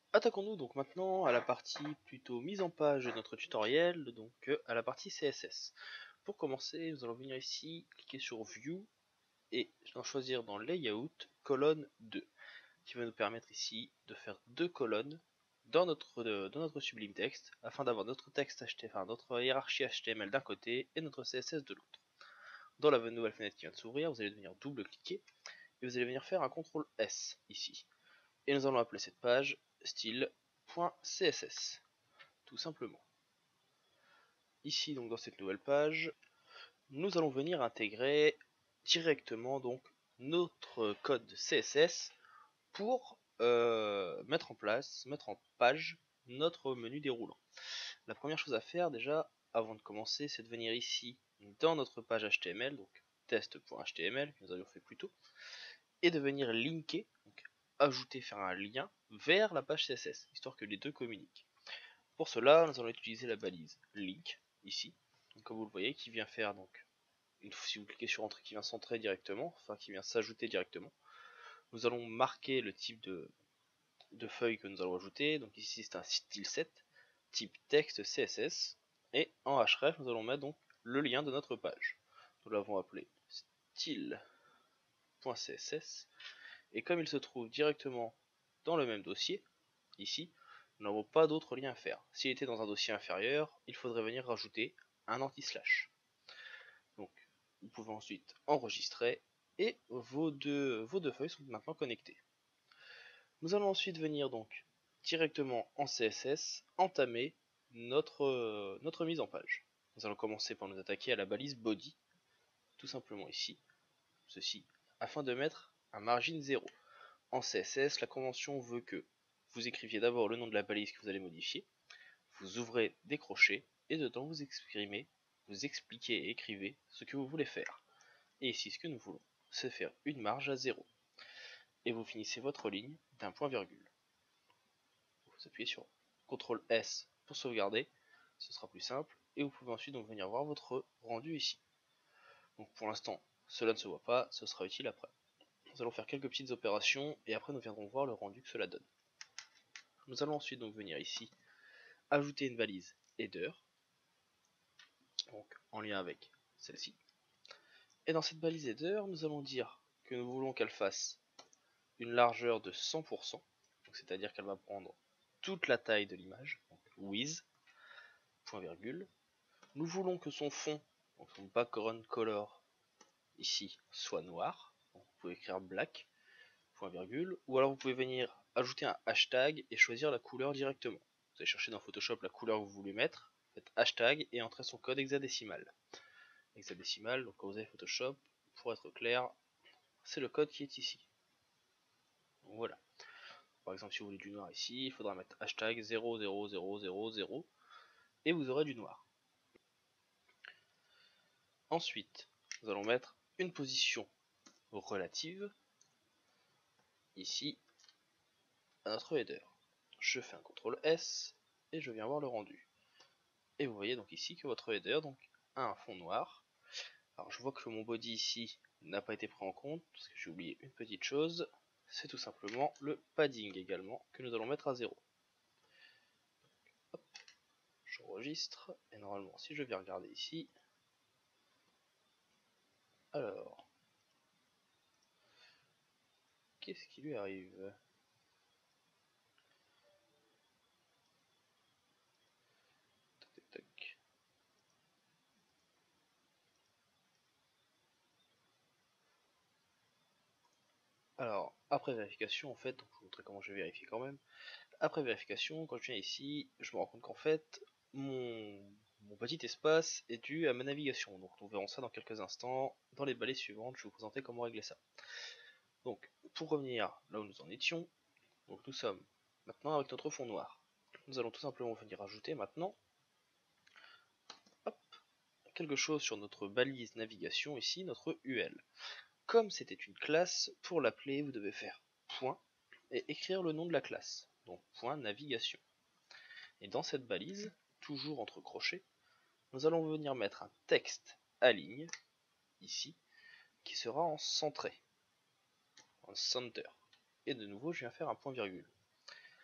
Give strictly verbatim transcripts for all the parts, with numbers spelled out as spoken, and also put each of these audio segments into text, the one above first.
Attaquons-nous donc maintenant à la partie plutôt mise en page de notre tutoriel, donc euh, à la partie C S S. Pour commencer, nous allons venir ici, cliquer sur View et choisir dans Layout, colonne deux, qui va nous permettre ici de faire deux colonnes dans notre, euh, dans notre Sublime Text, afin d'avoir notre texte H T M L, enfin notre hiérarchie H T M L d'un côté et notre C S S de l'autre. Dans la nouvelle fenêtre qui vient de s'ouvrir, vous allez venir double-cliquer et vous allez venir faire un contrôle S ici. Et nous allons appeler cette page style.css, tout simplement. Ici, donc dans cette nouvelle page, nous allons venir intégrer directement donc notre code C S S pour euh, mettre en place, mettre en page notre menu déroulant. La première chose à faire déjà, avant de commencer, c'est de venir ici dans notre page H T M L, donc test.html que nous avions fait plus tôt, et de venir linker, donc ajouter, faire un lien vers la page C S S, histoire que les deux communiquent. Pour cela, nous allons utiliser la balise link ici, donc, comme vous le voyez, qui vient faire donc, une, si vous cliquez sur entrée, qui vient centrer directement, enfin qui vient s'ajouter directement. Nous allons marquer le type de, de feuille que nous allons ajouter, donc ici c'est un style set, type texte C S S, et en href nous allons mettre donc le lien de notre page. Nous l'avons appelé style.css, et comme il se trouve directement dans le même dossier, ici, nous n'avons pas d'autre lien à faire. S'il était dans un dossier inférieur, il faudrait venir rajouter un anti-slash. Donc, vous pouvez ensuite enregistrer et vos deux, vos deux feuilles sont maintenant connectées. Nous allons ensuite venir donc directement en C S S entamer notre, notre mise en page. Nous allons commencer par nous attaquer à la balise body, tout simplement ici, ceci, afin de mettre un margin zéro. En C S S, la convention veut que vous écriviez d'abord le nom de la balise que vous allez modifier, vous ouvrez des crochets et dedans vous exprimez, vous expliquez et écrivez ce que vous voulez faire. Et ici, ce que nous voulons, c'est faire une marge à zéro. Et vous finissez votre ligne d'un point virgule. Vous appuyez sur contrôle S pour sauvegarder, ce sera plus simple. Et vous pouvez ensuite donc venir voir votre rendu ici. Donc pour l'instant, cela ne se voit pas, ce sera utile après. Nous allons faire quelques petites opérations et après nous viendrons voir le rendu que cela donne. Nous allons ensuite donc venir ici, ajouter une balise header, donc en lien avec celle-ci. Et dans cette balise header, nous allons dire que nous voulons qu'elle fasse une largeur de cent pour cent, c'est-à-dire qu'elle va prendre toute la taille de l'image, donc with, point virgule. Nous voulons que son fond, donc son background color, ici, soit noir, donc vous pouvez écrire black, point virgule, ou alors vous pouvez venir ajouter un hashtag et choisir la couleur directement. Vous allez chercher dans Photoshop la couleur que vous voulez mettre, faites hashtag et entrez son code hexadécimal. Hexadécimal, donc quand vous avez Photoshop, pour être clair, c'est le code qui est ici. Donc voilà. Par exemple, si vous voulez du noir ici, il faudra mettre hashtag zéro zéro zéro zéro zéro et vous aurez du noir. Ensuite, nous allons mettre une position relative ici à notre header. Je fais un contrôle S et je viens voir le rendu. Et vous voyez donc ici que votre header donc, a un fond noir. Alors je vois que mon body ici n'a pas été pris en compte parce que j'ai oublié une petite chose, c'est tout simplement le padding également que nous allons mettre à zéro. Hop, j'enregistre et normalement si je viens regarder ici, alors qu'est-ce qui lui arrive? Tac, tac, tac. Alors, après vérification, en fait, donc je vous montrer comment je vais vérifier quand même. Après vérification, quand je viens ici, je me rends compte qu'en fait, mon, mon petit espace est dû à ma navigation. Donc nous verrons ça dans quelques instants. Dans les balais suivantes, je vais vous présenter comment régler ça. Donc, pour revenir là où nous en étions, donc nous sommes maintenant avec notre fond noir. Nous allons tout simplement venir ajouter maintenant hop, quelque chose sur notre balise navigation ici, notre U L. Comme c'était une classe, pour l'appeler, vous devez faire point et écrire le nom de la classe, donc point navigation. Et dans cette balise, toujours entre crochets, nous allons venir mettre un texte à ligne, ici, qui sera en centré, en center. Et de nouveau, je viens faire un point virgule.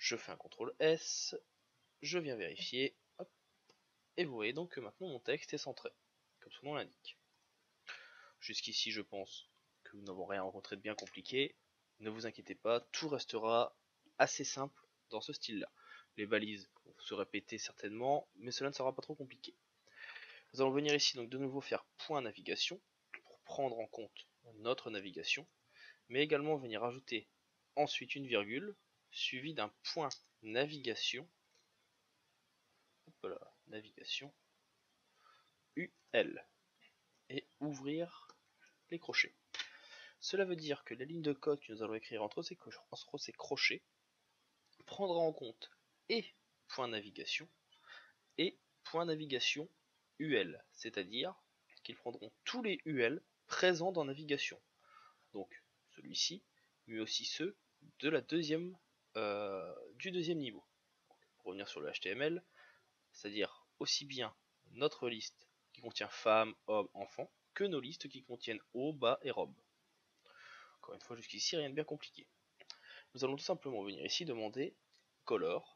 Je fais un contrôle S, je viens vérifier, hop, et vous voyez donc que maintenant mon texte est centré, comme son nom l'indique. Jusqu'ici je pense que nous n'avons rien rencontré de bien compliqué, ne vous inquiétez pas, tout restera assez simple dans ce style-là. Les balises vont se répéter certainement, mais cela ne sera pas trop compliqué. Nous allons venir ici donc de nouveau faire point navigation, pour prendre en compte notre navigation, mais également venir ajouter ensuite une virgule, suivie d'un point navigation, voilà, navigation, U L, et ouvrir les crochets. Cela veut dire que la ligne de code que nous allons écrire entre ces, entre ces crochets prendra en compte et point navigation et point navigation U L, c'est-à-dire qu'ils prendront tous les U L présents dans navigation. Donc celui-ci, mais aussi ceux de la deuxième, euh, du deuxième niveau. Donc, pour revenir sur le H T M L, c'est-à-dire aussi bien notre liste qui contient femmes, hommes, enfants, que nos listes qui contiennent haut, bas et robe. Encore une fois, jusqu'ici, rien de bien compliqué. Nous allons tout simplement venir ici demander color.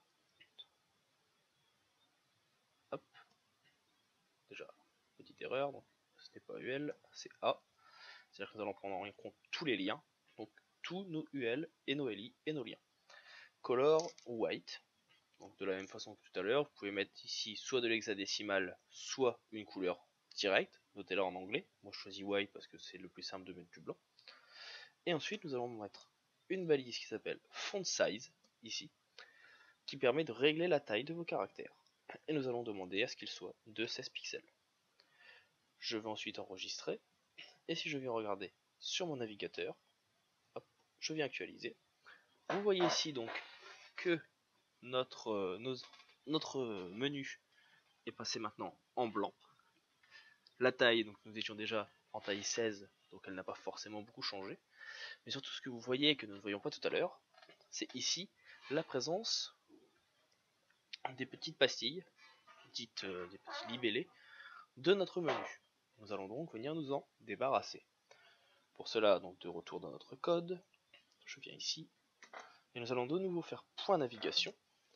Hop. Déjà, petite erreur, donc ce n'est pas U L, c'est A. C'est-à-dire que nous allons prendre en compte tous les liens, donc tous nos U L et nos L I et nos liens. Color white, donc de la même façon que tout à l'heure, vous pouvez mettre ici soit de l'hexadécimal, soit une couleur directe, notez-la en anglais. Moi je choisis white parce que c'est le plus simple de mettre du blanc. Et ensuite nous allons mettre une balise qui s'appelle font size, ici, qui permet de régler la taille de vos caractères. Et nous allons demander à ce qu'il soit de seize pixels. Je vais ensuite enregistrer, et si je viens regarder sur mon navigateur, hop, je viens actualiser. Vous voyez ici donc que notre, euh, nos, notre menu est passé maintenant en blanc. La taille, donc nous étions déjà en taille seize, donc elle n'a pas forcément beaucoup changé. Mais surtout ce que vous voyez et que nous ne voyons pas tout à l'heure, c'est ici la présence des petites pastilles, dites euh, des petits libellés, de notre menu. Nous allons donc venir nous en débarrasser. Pour cela, donc de retour dans notre code, je viens ici, et nous allons de nouveau faire point navigation,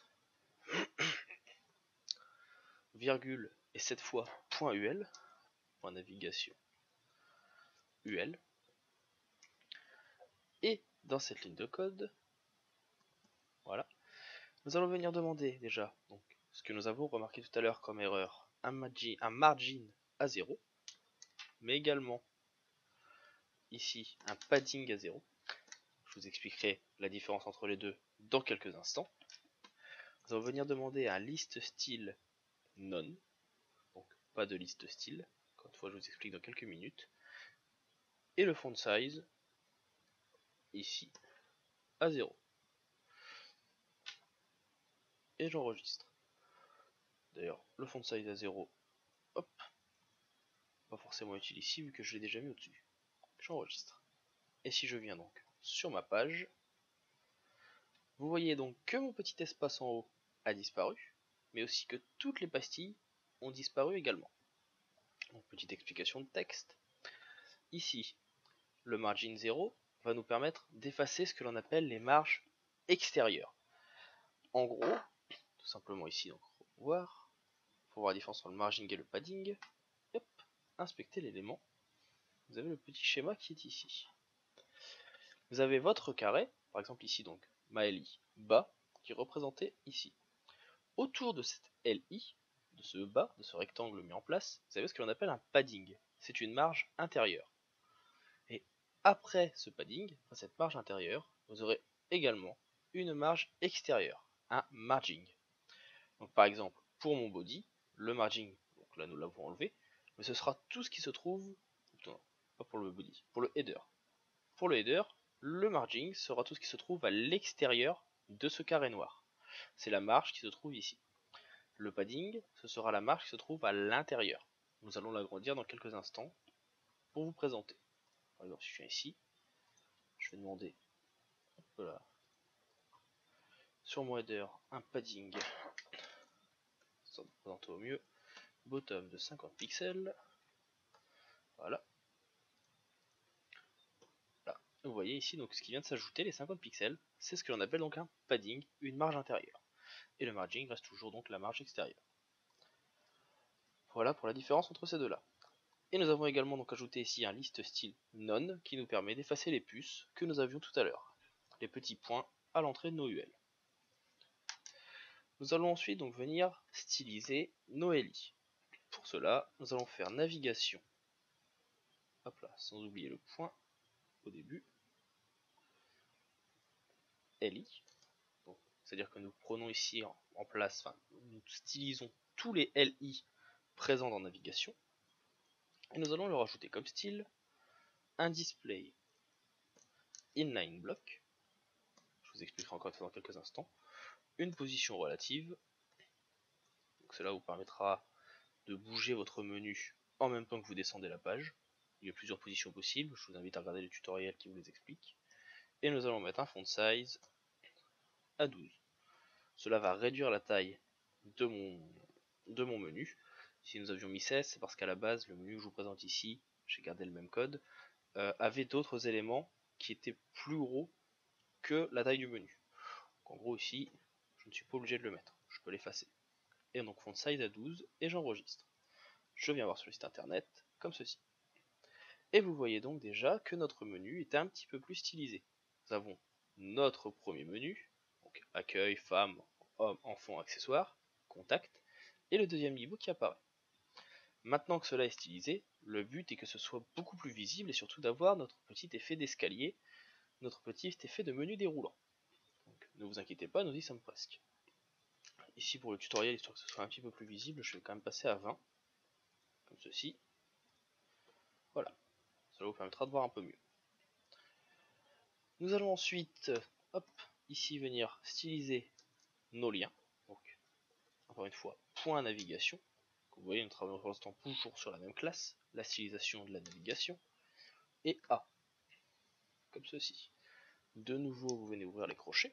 virgule, et cette fois point U L, point navigation U L, et dans cette ligne de code, voilà, nous allons venir demander déjà donc, ce que nous avons remarqué tout à l'heure comme erreur, un margin, un margin à zéro, mais également ici un padding à zéro. Je vous expliquerai la différence entre les deux dans quelques instants. Nous allons venir demander un list style none, donc pas de liste style, encore une fois je vous explique dans quelques minutes, et le font size ici à zéro. Et j'enregistre. D'ailleurs, le font size à zéro, hop, pas forcément utile ici vu que je l'ai déjà mis au-dessus. J'enregistre. Et si je viens donc sur ma page, vous voyez donc que mon petit espace en haut a disparu, mais aussi que toutes les pastilles ont disparu également. Donc petite explication de texte. Ici, le margin zéro va nous permettre d'effacer ce que l'on appelle les marges extérieures. En gros, tout simplement ici, donc voir, pour voir la différence entre le margin et le padding, hop, inspecter l'élément, vous avez le petit schéma qui est ici. Vous avez votre carré, par exemple ici donc ma L I bas, qui est représenté ici. Autour de cette L I, de ce bas, de ce rectangle mis en place, vous avez ce que l'on appelle un padding. C'est une marge intérieure. Et après ce padding, après cette marge intérieure, vous aurez également une marge extérieure, un margin. Donc par exemple, pour mon body, le margin, donc là nous l'avons enlevé, mais ce sera tout ce qui se trouve, non, pas pour le body, pour le header. Pour le header, le margin sera tout ce qui se trouve à l'extérieur de ce carré noir. C'est la marge qui se trouve ici. Le padding, ce sera la marge qui se trouve à l'intérieur. Nous allons l'agrandir dans quelques instants pour vous présenter. Par exemple, si je viens ici, je vais demander, voilà, sur mon header, un padding, ça va présenter au mieux, bottom de cinquante pixels, voilà. Là, vous voyez ici donc ce qui vient de s'ajouter, les cinquante pixels, c'est ce que l'on appelle donc un padding, une marge intérieure. Et le margin reste toujours donc la marge extérieure. Voilà pour la différence entre ces deux-là. Et nous avons également donc ajouté ici un list style none qui nous permet d'effacer les puces que nous avions tout à l'heure, les petits points à l'entrée de nos U L. Nous allons ensuite donc venir styliser nos L I. Pour cela, nous allons faire navigation, hop là, sans oublier le point au début, L I. C'est-à-dire que nous prenons ici en, en place, enfin, nous stylisons tous les L I présents dans navigation, et nous allons leur ajouter comme style un display inline block, je vous expliquerai encore une fois dans quelques instants, une position relative, donc cela vous permettra de bouger votre menu en même temps que vous descendez la page. Il y a plusieurs positions possibles, je vous invite à regarder les tutoriels qui vous les expliquent. Et nous allons mettre un font size à douze. Cela va réduire la taille de mon, de mon menu. Si nous avions mis seize, c'est parce qu'à la base, le menu que je vous présente ici, j'ai gardé le même code, euh, avait d'autres éléments qui étaient plus gros que la taille du menu. Donc en gros ici, je ne suis pas obligé de le mettre, je peux l'effacer. Et donc font size à douze et j'enregistre. Je viens voir sur le site internet, comme ceci. Et vous voyez donc déjà que notre menu est un petit peu plus stylisé. Nous avons notre premier menu, donc accueil, femme, homme, enfant, accessoires, contact, et le deuxième niveau qui apparaît. Maintenant que cela est stylisé, le but est que ce soit beaucoup plus visible et surtout d'avoir notre petit effet d'escalier, notre petit effet de menu déroulant. Donc, ne vous inquiétez pas, nous y sommes presque. Ici pour le tutoriel, histoire que ce soit un petit peu plus visible, je vais quand même passer à vingt, comme ceci. Voilà, cela vous permettra de voir un peu mieux. Nous allons ensuite, hop, ici venir styliser nos liens. Donc, encore une fois, point navigation. Vous voyez, nous travaillons pour l'instant toujours sur la même classe, la stylisation de la navigation. Et A, comme ceci. De nouveau, vous venez ouvrir les crochets.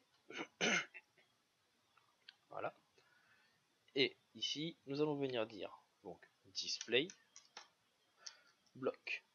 Voilà. Et ici, nous allons venir dire, donc, display, bloc.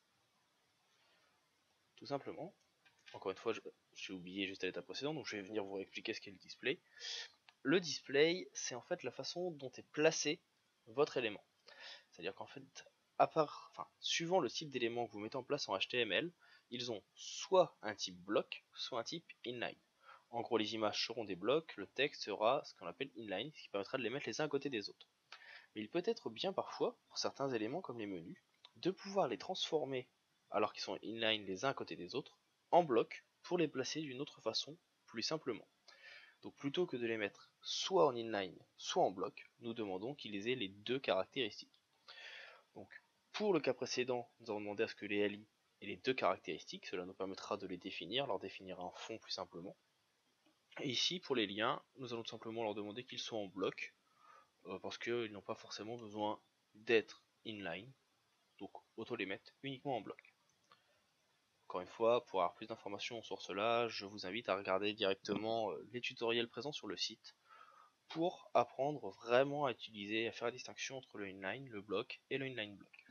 Tout simplement. Encore une fois, j'ai oublié juste à l'étape précédente, donc je vais venir vous expliquer ce qu'est le display. Le display, c'est en fait la façon dont est placé votre élément. C'est-à-dire qu'en fait, à part, enfin, suivant le type d'élément que vous mettez en place en H T M L, ils ont soit un type bloc, soit un type inline. En gros, les images seront des blocs, le texte sera ce qu'on appelle inline, ce qui permettra de les mettre les uns à côté des autres. Mais il peut être bien parfois, pour certains éléments comme les menus, de pouvoir les transformer, alors qu'ils sont inline les uns à côté des autres, en blocs pour les placer d'une autre façon, plus simplement. Donc plutôt que de les mettre soit en inline, soit en bloc, nous demandons qu'ils aient les deux caractéristiques. Donc pour le cas précédent, nous avons demandé à ce que les L I aient les deux caractéristiques, cela nous permettra de les définir, leur définir un fond plus simplement. Et ici pour les liens, nous allons tout simplement leur demander qu'ils soient en bloc, euh, parce qu'ils n'ont pas forcément besoin d'être inline, donc autant les mettre uniquement en bloc. Encore une fois, pour avoir plus d'informations sur cela, je vous invite à regarder directement les tutoriels présents sur le site pour apprendre vraiment à utiliser, à faire la distinction entre le inline, le bloc et le inline block.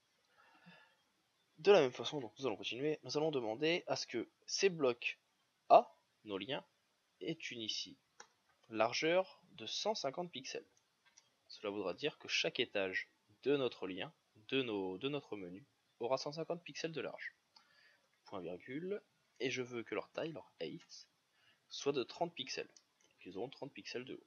De la même façon, donc nous allons continuer, nous allons demander à ce que ces blocs A, nos liens, aient une ici largeur de cent cinquante pixels. Cela voudra dire que chaque étage de notre lien, de, nos, de notre menu, aura cent cinquante pixels de large. Point virgule, et je veux que leur taille, leur height, soit de trente pixels. Ils auront trente pixels de haut.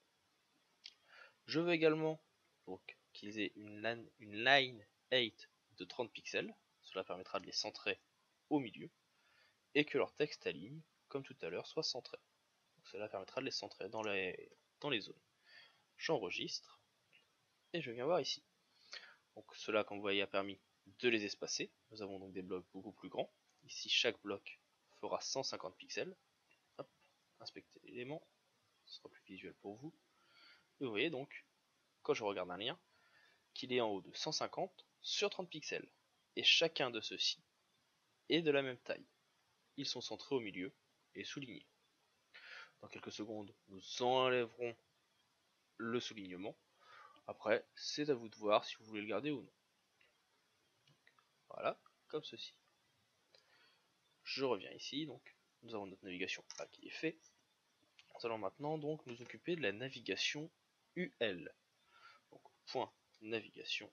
Je veux également donc qu'ils aient une, une line height de trente pixels, cela permettra de les centrer au milieu, et que leur texte à ligne, comme tout à l'heure, soit centré. Donc cela permettra de les centrer dans les, dans les zones. J'enregistre, et je viens voir ici. Donc cela, comme vous voyez, a permis de les espacer. Nous avons donc des blocs beaucoup plus grands. Ici, chaque bloc fera cent cinquante pixels. Hop, inspectez l'élément, ce sera plus visuel pour vous. Et vous voyez donc, quand je regarde un lien, qu'il est en haut de cent cinquante sur trente pixels. Et chacun de ceux-ci est de la même taille. Ils sont centrés au milieu et soulignés. Dans quelques secondes, nous enlèverons le soulignement. Après, c'est à vous de voir si vous voulez le garder ou non. Voilà, comme ceci. Je reviens ici, donc nous avons notre navigation A qui est fait. Nous allons maintenant donc nous occuper de la navigation U L. Donc point navigation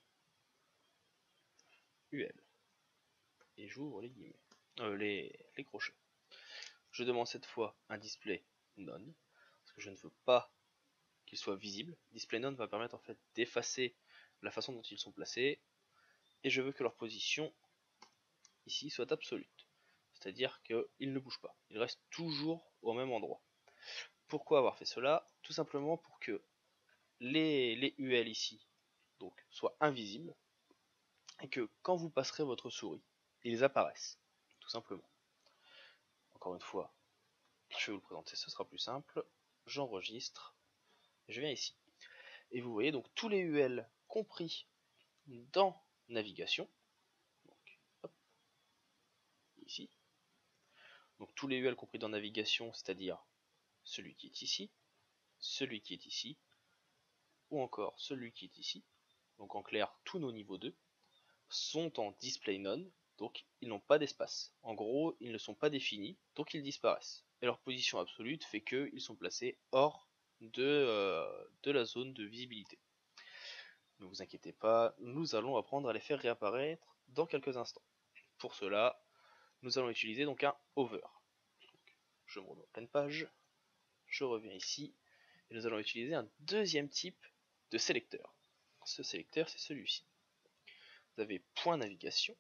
U L. Et j'ouvre les guillemets, euh, les, les crochets. Je demande cette fois un display none, parce que je ne veux pas qu'il soit visible. Display none va permettre en fait d'effacer la façon dont ils sont placés, et je veux que leur position ici soit absolue, c'est-à-dire qu'ils ne bougent pas, ils restent toujours au même endroit. Pourquoi avoir fait cela? Tout simplement pour que les, les U L ici donc soient invisibles, et que quand vous passerez votre souris, ils apparaissent, tout simplement. Encore une fois, je vais vous le présenter, ce sera plus simple. J'enregistre, je viens ici. Et vous voyez donc tous les U L compris dans navigation. Donc, hop, ici. Donc tous les U L compris dans navigation, c'est-à-dire celui qui est ici, celui qui est ici, ou encore celui qui est ici. Donc en clair, tous nos niveaux deux sont en display none, donc ils n'ont pas d'espace. En gros, ils ne sont pas définis, donc ils disparaissent. Et leur position absolue fait qu'ils sont placés hors de, euh, de la zone de visibilité. Ne vous inquiétez pas, nous allons apprendre à les faire réapparaître dans quelques instants. Pour cela, nous allons utiliser donc un hover. Donc, je me remets en pleine page, je reviens ici, et nous allons utiliser un deuxième type de sélecteur. Ce sélecteur, c'est celui-ci. Vous avez point navigation,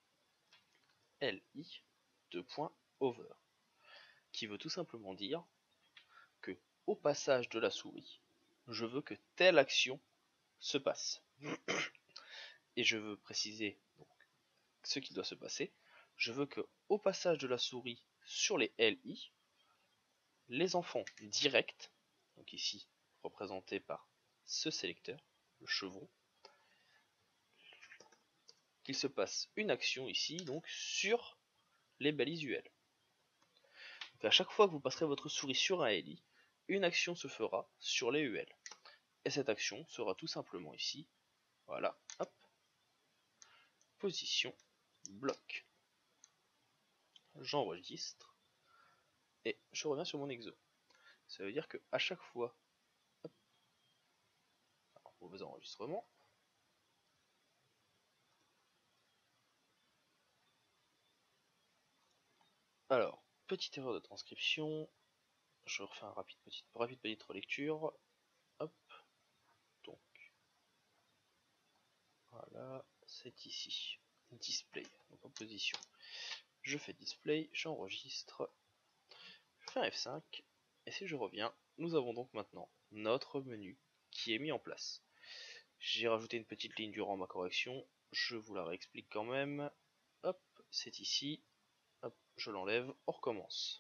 li, deux points over, qui veut tout simplement dire que au passage de la souris, je veux que telle action se passe. Et je veux préciser donc ce qui doit se passer. Je veux que au passage de la souris sur les li, les enfants directs, donc ici représentés par ce sélecteur, le chevron, qu'il se passe une action ici donc sur les balises U L. Donc à chaque fois que vous passerez votre souris sur un li, une action se fera sur les U L. Et cette action sera tout simplement ici, voilà, hop, position, bloc. J'enregistre et je reviens sur mon exo. Ça veut dire que à chaque fois, hop, vos enregistrements, alors, petite erreur de transcription, je refais un rapide petite, rapide petite relecture, hop, donc, voilà, c'est ici, display, donc en position, je fais display, j'enregistre, je fais un F cinq, et si je reviens, nous avons donc maintenant notre menu qui est mis en place. J'ai rajouté une petite ligne durant ma correction, je vous la réexplique quand même, hop, c'est ici, hop, je l'enlève, on recommence.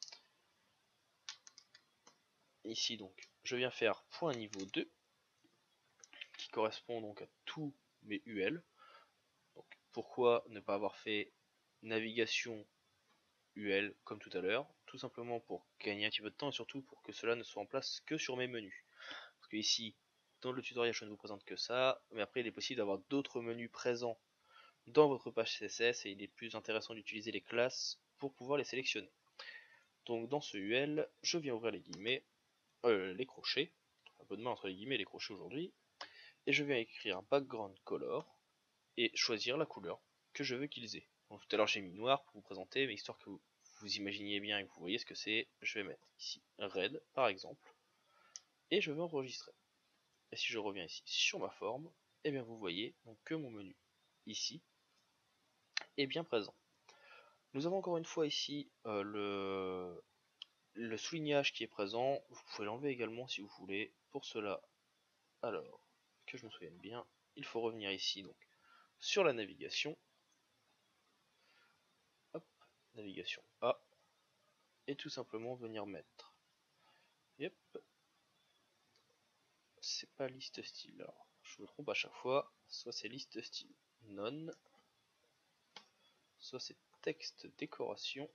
Ici donc, je viens faire point niveau deux, qui correspond donc à tous mes U L. Donc, pourquoi ne pas avoir fait navigation U L comme tout à l'heure? Tout simplement pour gagner un petit peu de temps et surtout pour que cela ne soit en place que sur mes menus. Parce que ici, dans le tutoriel, je ne vous présente que ça, mais après il est possible d'avoir d'autres menus présents dans votre page C S S et il est plus intéressant d'utiliser les classes pour pouvoir les sélectionner. Donc dans ce U L, je viens ouvrir les guillemets, euh, les crochets, un peu de main entre les guillemets et les crochets aujourd'hui, et je viens écrire background color et choisir la couleur que je veux qu'ils aient. Donc, tout à l'heure j'ai mis noir pour vous présenter, mais histoire que vous, vous imaginiez bien et que vous voyez ce que c'est, je vais mettre ici red par exemple, et je vais enregistrer. Et si je reviens ici sur ma forme, et eh bien vous voyez donc que mon menu ici est bien présent. Nous avons encore une fois ici euh, le, le soulignage qui est présent, vous pouvez l'enlever également si vous voulez. Pour cela, alors que je me souvienne bien, il faut revenir ici donc sur la navigation, hop, navigation A, et tout simplement venir mettre, yep, c'est pas liste style, alors je me trompe à chaque fois, soit c'est liste style non, soit c'est texte décoration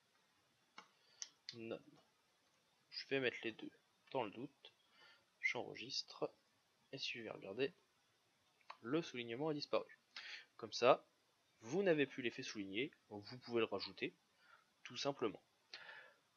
non. Je vais mettre les deux dans le doute, j'enregistre, et si je vais regarder, le soulignement a disparu. Comme ça, vous n'avez plus l'effet souligné, donc vous pouvez le rajouter, tout simplement.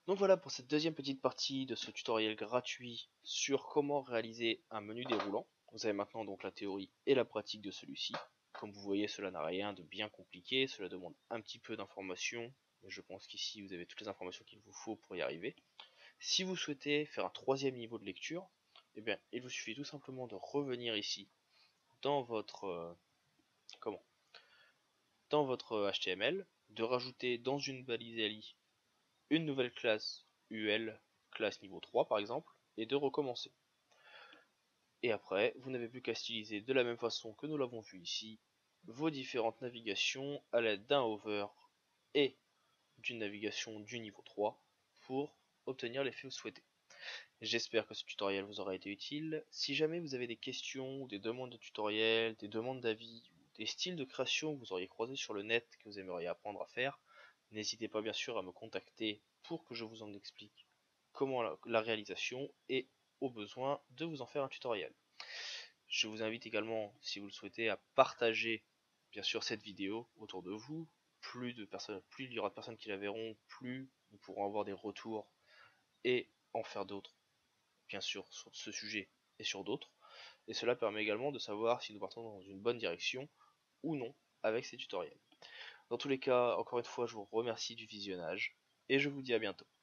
Donc voilà pour cette deuxième petite partie de ce tutoriel gratuit sur comment réaliser un menu déroulant. Vous avez maintenant donc la théorie et la pratique de celui-ci. Comme vous voyez, cela n'a rien de bien compliqué, cela demande un petit peu d'informations, mais je pense qu'ici vous avez toutes les informations qu'il vous faut pour y arriver. Si vous souhaitez faire un troisième niveau de lecture, eh bien, il vous suffit tout simplement de revenir ici dans votre euh, comment dans votre H T M L, de rajouter dans une balise ali une nouvelle classe U L, classe niveau trois par exemple, et de recommencer. Et après, vous n'avez plus qu'à styliser de la même façon que nous l'avons vu ici, vos différentes navigations à l'aide d'un hover et d'une navigation du niveau trois pour obtenir l'effet souhaité. J'espère que ce tutoriel vous aura été utile. Si jamais vous avez des questions, des demandes de tutoriel, des demandes d'avis, des styles de création que vous auriez croisés sur le net que vous aimeriez apprendre à faire, n'hésitez pas bien sûr à me contacter pour que je vous en explique comment la, la réalisation et au besoin de vous en faire un tutoriel. Je vous invite également, si vous le souhaitez, à partager bien sûr cette vidéo autour de vous. Plus de personnes, plus il y aura de personnes qui la verront, plus nous pourrons avoir des retours et en faire d'autres, bien sûr, sur ce sujet et sur d'autres. Et cela permet également de savoir si nous partons dans une bonne direction ou non avec ces tutoriels. Dans tous les cas, encore une fois, je vous remercie du visionnage et je vous dis à bientôt.